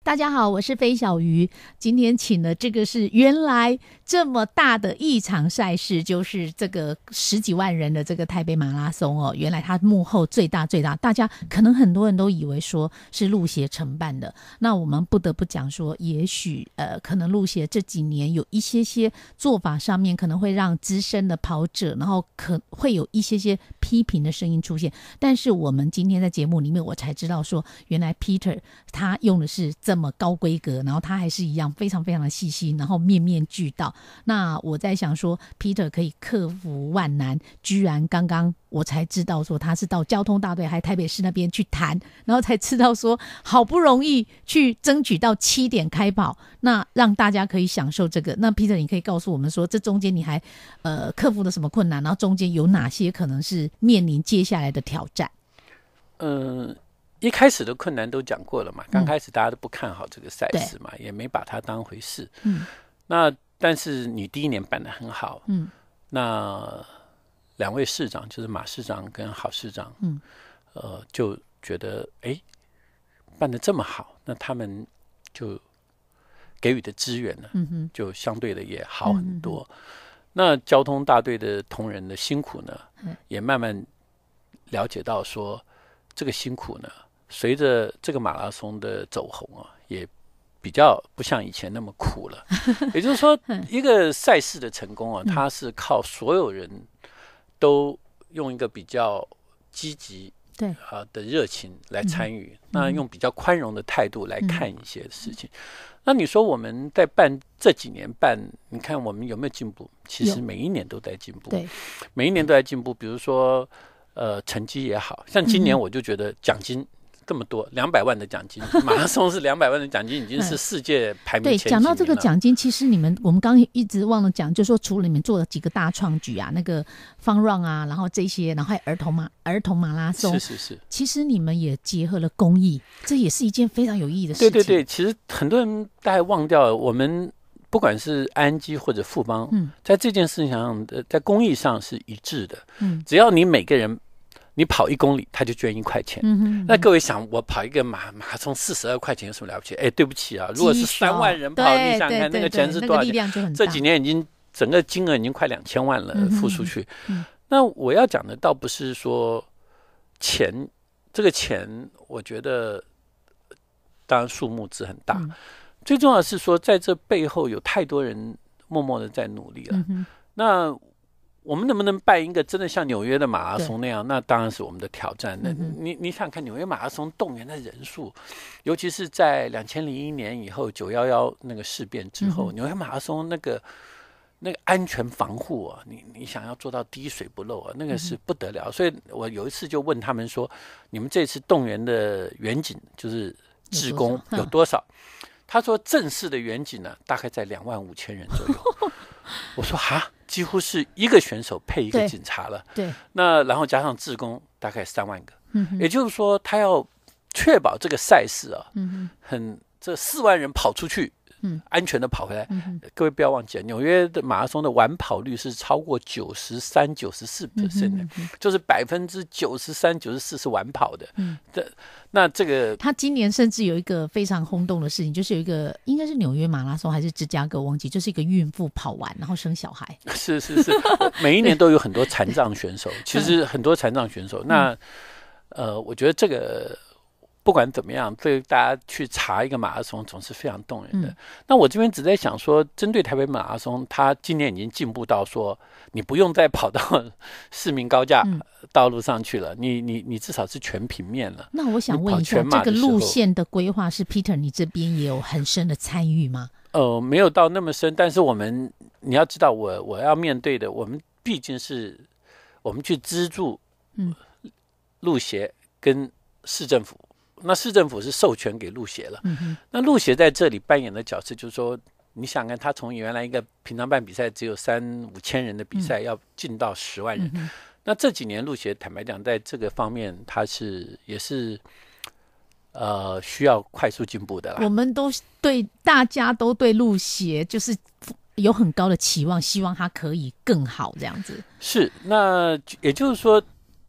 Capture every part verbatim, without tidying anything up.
大家好，我是飞小鱼。今天请的这个是原来这么大的一场赛事，就是这个十几万人的这个台北马拉松哦。原来它幕后最大最大，大家可能很多人都以为说是路协承办的。那我们不得不讲说，也许呃，可能路协这几年有一些些做法上面，可能会让资深的跑者，然后可会有一些些批评的声音出现。但是我们今天在节目里面，我才知道说，原来 Peter 他用的是这么高规格，然后他还是一样非常非常的细心，然后面面俱到。那我在想说 Peter 可以克服万难，居然刚刚我才知道说他是到交通大队还台北市那边去谈，然后才知道说好不容易去争取到七点开跑，那让大家可以享受这个。那 Peter 你可以告诉我们说，这中间你还呃克服了什么困难，然后中间有哪些可能是面临接下来的挑战？ 嗯、呃一开始的困难都讲过了嘛，刚开始大家都不看好这个赛事嘛，嗯、也没把它当回事。嗯，那但是你第一年办得很好，嗯，那两位市长就是马市长跟郝市长，嗯，呃，就觉得哎，办得这么好，那他们就给予的资源呢，嗯哼，就相对的也好很多。嗯、那交通大队的同仁的辛苦呢，嗯、也慢慢了解到说，这个辛苦呢。随着这个马拉松的走红啊，也比较不像以前那么苦了。也就是说，一个赛事的成功啊，它是靠所有人都用一个比较积极对啊的热情来参与，嗯、那用比较宽容的态度来看一些事情。嗯、那你说我们在办这几年办，你看我们有没有进步？其实每一年都在进步，对，每一年都在进步。比如说，呃，成绩也好像今年我就觉得奖金。这么多两百万的奖金，马拉松是两百万的奖金，已经是世界排名前几名了。对，讲到这个奖金，其实你们我们刚刚一直忘了讲，就是说除了你们做了几个大创举啊，那个 Fun Run 啊，然后这些，然后还有儿童马儿童马拉松， 是是是。 其实你们也结合了公益，这也是一件非常有意义的事情。 对对对，其实很多人大概忘掉了，我们不管是安基或者富邦，嗯，在这件事情上，在公益上是一致的。嗯，只要你每个人。你跑一公里，他就捐一块钱。嗯哼嗯哼，那各位想，我跑一个马马拉松四十二块钱有什么了不起？哎，对不起啊，如果是三万人跑，你想看那个钱是多少钱？那个、这几年已经整个金额已经快两千万了，付出去。嗯、那我要讲的倒不是说钱，这个钱，我觉得当然数目字很大，嗯、最重要的是说，在这背后有太多人默默的在努力了。嗯、那我们能不能办一个真的像纽约的马拉松那样？那当然是我们的挑战。那你你想看纽约马拉松动员的人数，尤其是在两千零一年以后九一一那个事变之后，嗯、纽约马拉松那个那个安全防护啊，你你想要做到滴水不漏啊，那个是不得了。嗯、所以我有一次就问他们说：“你们这次动员的远景就是志工有多少？”他说：“正式的远景呢，大概在两万五千人左右。”我说：“哈。”几乎是一个选手配一个警察了，对，对那然后加上志工大概三万个，嗯、也就是说他要确保这个赛事啊，嗯、很这四万人跑出去，嗯、安全的跑回来。嗯、各位不要忘记，纽约的马拉松的完跑率是超过九十三、九十四 percent 的，嗯、就是百分之九十三、九十四是完跑的。嗯，那这个他今年甚至有一个非常轰动的事情，就是有一个应该是纽约马拉松还是芝加哥忘记，就是一个孕妇跑完然后生小孩。 是是是，每一年都有很多残障选手，其实很多残障选手。那呃，我觉得这个不管怎么样，对大家去查一个马拉松总是非常动人的。嗯、那我这边只在想说，针对台北马拉松，他今年已经进步到说，你不用再跑到市民高架道路上去了，嗯、你你你至少是全平面了。 那我想问一下，这个路线的规划是 Peter 你这边也有很深的参与吗？ 呃，没有到那么深，但是我们你要知道我，我我要面对的，我们毕竟是我们去资助嗯路协跟市政府。那市政府是授权给路协了，嗯、那路协在这里扮演的角色就是说，你想看他从原来一个平常办比赛只有三五千人的比赛，嗯、要进到十万人。嗯、那这几年路协坦白讲，在这个方面他是也是呃需要快速进步的啦。 我们都对大家都对路协就是有很高的期望，希望他可以更好这样子。 是，那也就是说。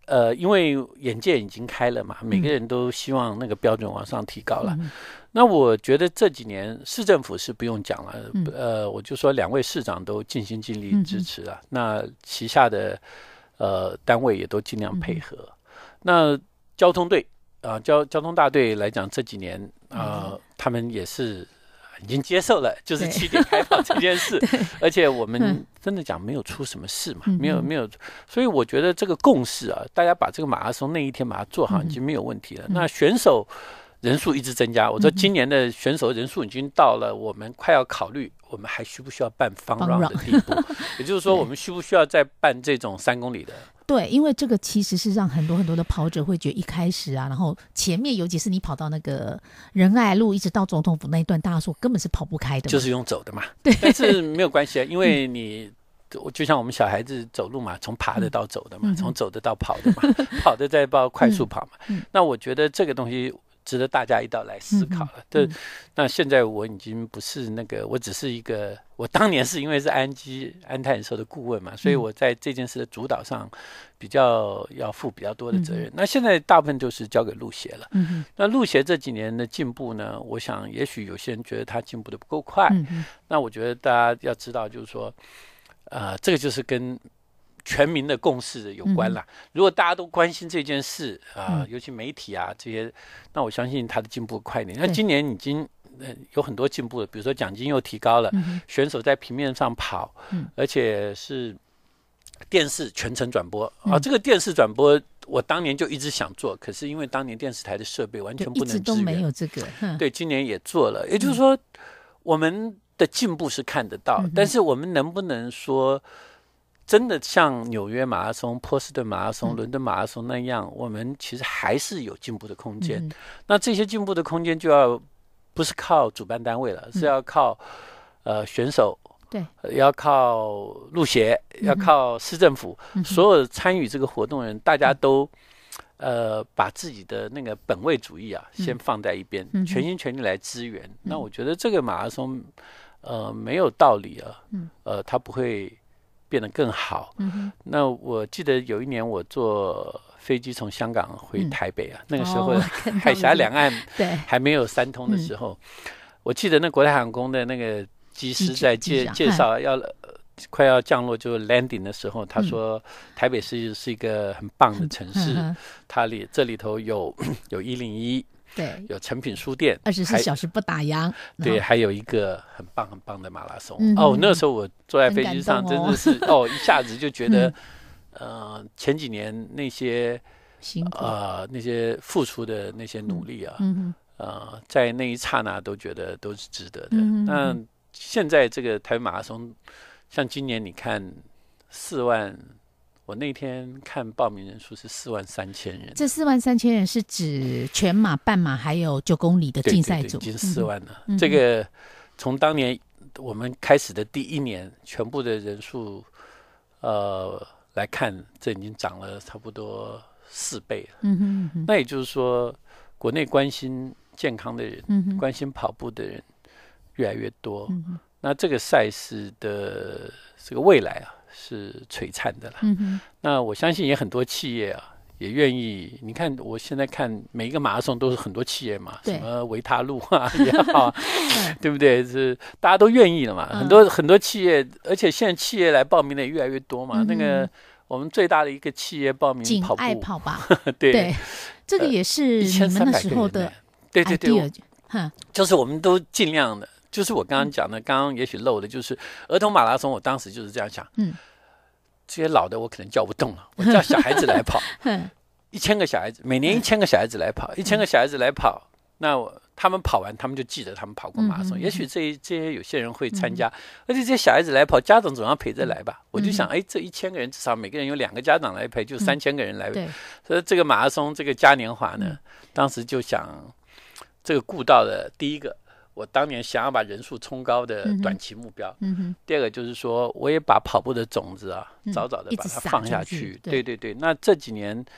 呃，因为眼界已经开了嘛，每个人都希望那个标准往上提高了。嗯、那我觉得这几年市政府是不用讲了，嗯、呃，我就说两位市长都尽心尽力支持啊，嗯、那旗下的呃单位也都尽量配合。嗯、那交通队啊、呃，交交通大队来讲，这几年啊、呃，嗯、他们也是。已经接受了，就是起点开放这件事，而且我们真的讲没有出什么事嘛，嗯、没有没有，所以我觉得这个共识啊，大家把这个马拉松那一天把它做好，已经没有问题了。嗯、那选手人数一直增加，我说今年的选手人数已经到了我们快要考虑我们还需不需要办方 run 的地步，也就是说我们需不需要再办这种三公里的。 对，因为这个其实是让很多很多的跑者会觉得一开始啊，然后前面尤其是你跑到那个仁爱路一直到总统府那一段，大家说根本是跑不开的， 就是用走的嘛。对，但是没有关系啊，因为你、嗯、就像我们小孩子走路嘛，从爬的到走的嘛，嗯、从走的到跑的嘛，嗯、跑的再到快速跑嘛。嗯嗯、那我觉得这个东西值得大家一道来思考了。对、嗯嗯，那现在我已经不是那个，我只是一个，我当年是因为是安基安泰人寿的顾问嘛，所以我在这件事的主导上比较要负比较多的责任。嗯、那现在大部分都是交给陆协了。嗯、那陆协这几年的进步呢，我想也许有些人觉得他进步的不够快。嗯、那我觉得大家要知道，就是说，呃，这个就是跟全民的共识有关啦。嗯、如果大家都关心这件事啊、呃，尤其媒体啊这些，那我相信他的进步快一点。那今年已经、呃、有很多进步了，比如说奖金又提高了，嗯、选手在平面上跑，嗯、而且是电视全程转播、嗯、啊。这个电视转播我当年就一直想做，可是因为当年电视台的设备完全不能支援，一直都没有这个。 对，今年也做了，也就是说、嗯、我们的进步是看得到，嗯、但是我们能不能说真的像纽约马拉松、波士顿马拉松、伦敦马拉松那样，我们其实还是有进步的空间。嗯、那这些进步的空间就要不是靠主办单位了，嗯、是要靠呃选手，对，要靠路协，嗯、要靠市政府，嗯、所有参与这个活动的人，大家都呃把自己的那个本位主义啊，嗯、先放在一边，嗯、全心全力来支援。嗯、那我觉得这个马拉松，呃，没有道理啊，嗯、呃，它不会变得更好。嗯、那我记得有一年我坐飞机从香港回台北啊，嗯、那个时候海峡两岸还没有三通的时候，嗯、我记得那国泰航空的那个机师在介介绍要、呃、快要降落就 landing 的时候，他说台北市是一个很棒的城市，嗯、它里这里头有有一零一。对，有诚品书店， 二十四小时不打烊。 对，还有一个很棒很棒的马拉松。嗯、哦，那时候我坐在飞机上，真的是 哦, 哦，一下子就觉得，嗯、呃，前几年那些呃那些付出的那些努力啊，嗯、呃，在那一刹那都觉得都是值得的。嗯、那现在这个台北马拉松，像今年你看四万。我那天看报名人数是四万三千人， 这四万三千人是指全马、半马还有九公里的竞赛组， 已经四万了。嗯、这个从当年我们开始的第一年，全部的人数呃来看，这已经涨了差不多四倍了。嗯哼嗯哼，那也就是说，国内关心健康的人、嗯、关心跑步的人越来越多。嗯、那这个赛事的这个未来啊，是璀璨的了。嗯、那我相信也很多企业啊也愿意。你看我现在看每一个马拉松都是很多企业嘛，什么维他路啊也好、啊，对不对？是大家都愿意了嘛。嗯、很多很多企业，而且现在企业来报名的也越来越多嘛。嗯、那个我们最大的一个企业报名跑步， 爱跑吧， 对对，这个也是你们那时候的 idea， 对对对，就是我们都尽量的。就是我刚刚讲的，刚刚也许漏的，就是儿童马拉松。我当时就是这样想，嗯，这些老的我可能叫不动了，我叫小孩子来跑，一千个小孩子，每年一千个小孩子来跑，一千个小孩子来跑，那我他们跑完，他们就记得他们跑过马拉松。嗯、也许这这些有些人会参加，嗯、而且这些小孩子来跑，家长总要陪着来吧。嗯、我就想，哎，这一千个人至少每个人有两个家长来陪，就三千个人来。嗯、所以这个马拉松这个嘉年华呢，嗯、当时就想这个顾到了第一个。我当年想要把人数冲高的短期目标，嗯嗯、第二个就是说，我也把跑步的种子啊，嗯、早早的把它放下去。对对对，那这几年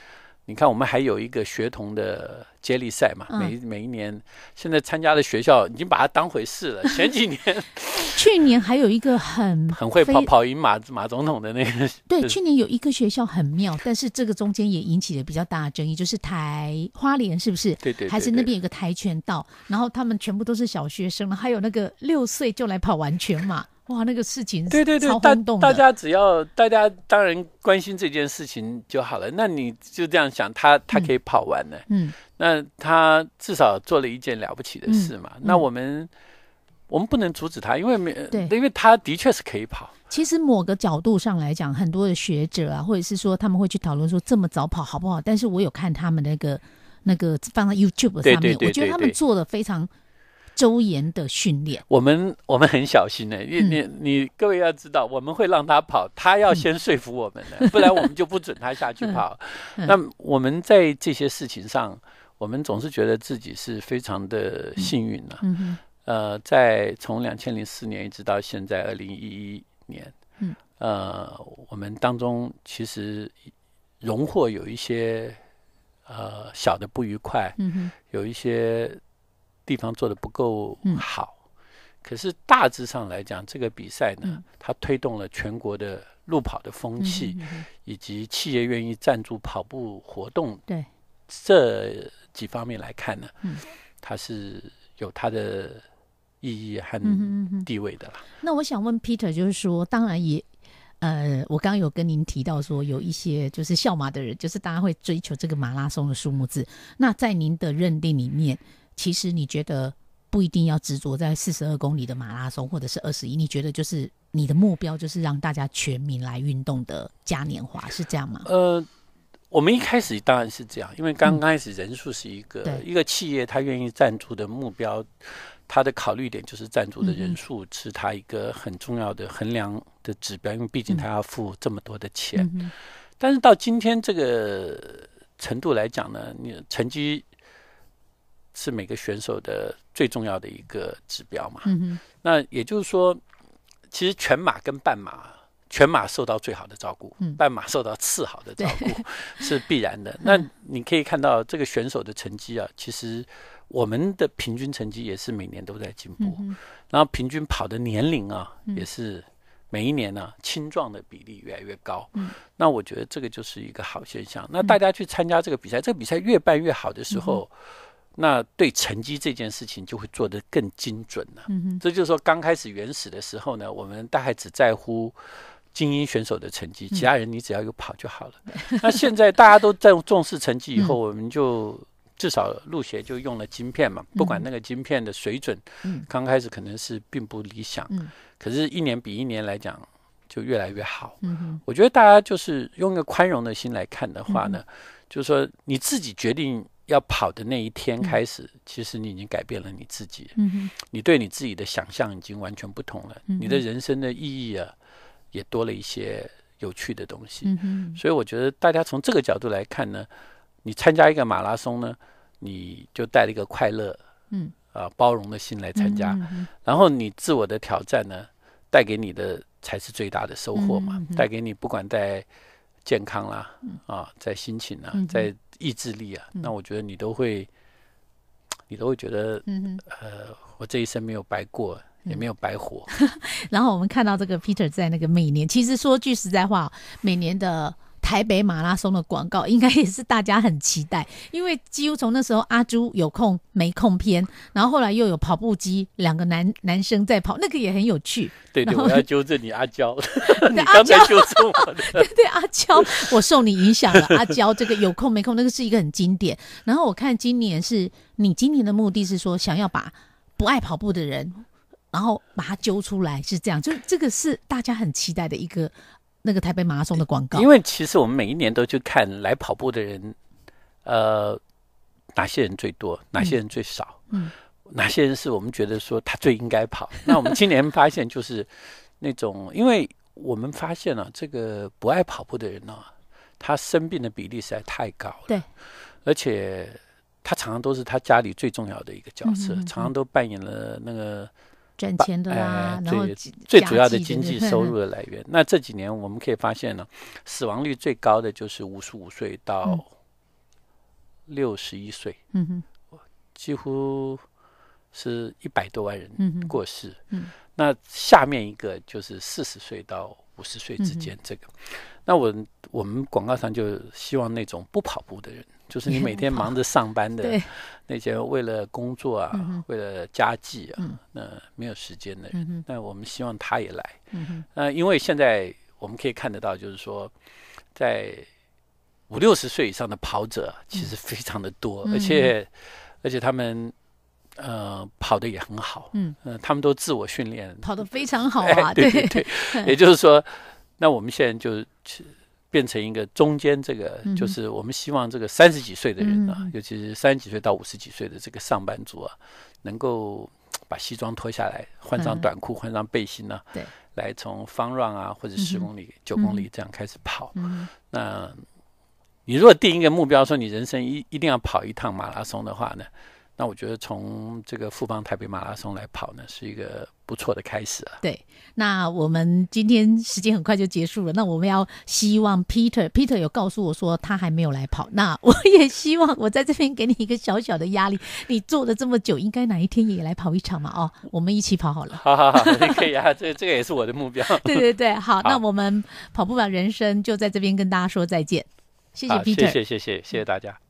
你看我们还有一个学童的接力赛嘛， 嗯、 每每一年现在参加的学校已经把它当回事了。前几年去年还有一个很很会跑跑赢马马总统的那个， 对，去年有一个学校很妙，但是这个中间也引起了比较大的争议，就是台花莲是不是？ 对 对, 对, 对， 还是那边有个跆拳道，然后他们全部都是小学生，还有那个六岁就来跑完全马。哇，那个事情对对对， 超轰动的。 大家只要大家当然关心这件事情就好了。那你就这样想，他他可以跑完了，嗯，那他至少做了一件了不起的事嘛。嗯、那我们我们不能阻止他，因为没对，因为他的确是可以跑。 其实某个角度上来讲，很多的学者啊，或者是说他们会去讨论说这么早跑好不好？但是我有看他们那个那个放在 YouTube 上面，对对对对对，我觉得他们做的非常周延的训练。我们我们很小心的、欸，你、嗯、你你各位要知道，我们会让他跑，他要先说服我们的，嗯、不然我们就不准他下去跑。嗯、那我们在这些事情上，我们总是觉得自己是非常的幸运啊。嗯嗯、呃，在从两千零四年一直到现在二零一一年，嗯、呃，我们当中其实荣获有一些呃小的不愉快，嗯、有一些地方做得不够好，嗯、可是大致上来讲，这个比赛呢，嗯、它推动了全国的路跑的风气，嗯、哼哼以及企业愿意赞助跑步活动，对这几方面来看呢，嗯、它是有它的意义和地位的啦。 嗯、那我想问 Peter， 就是说，当然也。呃，我刚刚有跟您提到说，有一些就是校马的人，就是大家会追求这个马拉松的数目字。那在您的认定里面，其实你觉得不一定要执着在四十二公里的马拉松，或者是二十一，你觉得就是你的目标就是让大家全民来运动的嘉年华，是这样吗？ 呃，我们一开始当然是这样，因为刚开始人数是一个、嗯、一个企业，他愿意赞助的目标。他的考虑点就是赞助的人数是他一个很重要的衡量的指标，因为毕竟他要付这么多的钱。嗯、但是到今天这个程度来讲呢，你成绩是每个选手的最重要的一个指标嘛。嗯、那也就是说，其实全马跟半马，全马受到最好的照顾，嗯、半马受到次好的照顾是必然的。那你可以看到这个选手的成绩啊，其实。我们的平均成绩也是每年都在进步，嗯、然后平均跑的年龄啊，嗯、也是每一年呢、啊、青壮的比例越来越高。嗯、那我觉得这个就是一个好现象。那大家去参加这个比赛，嗯、这个比赛越办越好的时候，嗯、那对成绩这件事情就会做得更精准了。嗯、这就是说，刚开始原始的时候呢，我们大概只在乎精英选手的成绩，其他人你只要有跑就好了。嗯、那现在大家都在重视成绩以后，我们就。至少路协就用了晶片嘛，不管那个晶片的水准，嗯、刚开始可能是并不理想，嗯、可是一年比一年来讲就越来越好。嗯、我觉得大家就是用一个宽容的心来看的话呢，嗯、就是说你自己决定要跑的那一天开始，嗯、其实你已经改变了你自己，嗯、你对你自己的想象已经完全不同了，嗯、你的人生的意义啊也多了一些有趣的东西。嗯、所以我觉得大家从这个角度来看呢。你参加一个马拉松呢，你就带了一个快乐、嗯啊、包容的心来参加，嗯嗯嗯、然后你自我的挑战呢，带给你的才是最大的收获嘛，嗯嗯嗯、带给你不管在健康啦、啊，在心情啊，嗯、在意志力啊，嗯、那我觉得你都会，你都会觉得，嗯、呃，我这一生没有白过。也没有白活。 然后我们看到这个 Peter 在那个每年，其实说句实在话，每年的台北马拉松的广告应该也是大家很期待，因为几乎从那时候阿朱有空没空篇，然后后来又有跑步机两个男男生在跑，那个也很有趣。 对对，我要纠正你，阿娇，你刚才纠正我的。 对对，阿娇，我受你影响了。阿娇这个有空没空，那个是一个很经典。然后我看今年是你今年的目的是说想要把不爱跑步的人。然后把它揪出来，是这样，就这个是大家很期待的一个那个台北马拉松的广告。 因为其实我们每一年都去看来跑步的人，呃，哪些人最多，哪些人最少，嗯，哪些人是我们觉得说他最应该跑。那我们今年发现就是那种，因为我们发现啊，这个不爱跑步的人啊，他生病的比例实在太高了，对，而且他常常都是他家里最重要的一个角色，嗯嗯嗯常常都扮演了那个。 赚钱的啦，然后最主要的经济收入的来源。那这几年我们可以发现呢，死亡率最高的就是五十五岁到六十一岁， 嗯哼， 几乎是一百多万人过世。 嗯嗯、 那下面一个就是四十岁到五十岁之间，这个，嗯、那我我们广告上就希望那种不跑步的人，就是你每天忙着上班的那些为了工作啊， 嗯、 为了家计啊，嗯、那没有时间的人，嗯、那我们希望他也来。嗯、呃，因为现在我们可以看得到，就是说，在五六十岁以上的跑者其实非常的多，嗯、而且而且他们呃跑得也很好，嗯、呃，他们都自我训练， 跑得非常好啊， 哎、对对对，也就是说，那我们现在就变成一个中间这个，嗯、就是我们希望这个三十几岁的人啊，嗯、尤其是三十几岁到五十几岁的这个上班族啊，能够把西装脱下来，换上短裤，嗯、换上背心啊，对，来从fun run啊或者十公里、九、嗯、公里这样开始跑，嗯、那。你如果定一个目标，说你人生一一定要跑一趟马拉松的话呢，那我觉得从这个富邦台北马拉松来跑呢，是一个不错的开始啊。 对，那我们今天时间很快就结束了，那我们要希望 Peter Peter 有告诉我说他还没有来跑，那我也希望我在这边给你一个小小的压力，你做了这么久，应该哪一天也来跑一场嘛？哦，我们一起跑好了。 好好好，可以啊，这这个也是我的目标。 对对对，好，好，那我们跑步吧人生就在这边跟大家说再见。谢谢 Peter， 谢谢谢谢谢谢大家。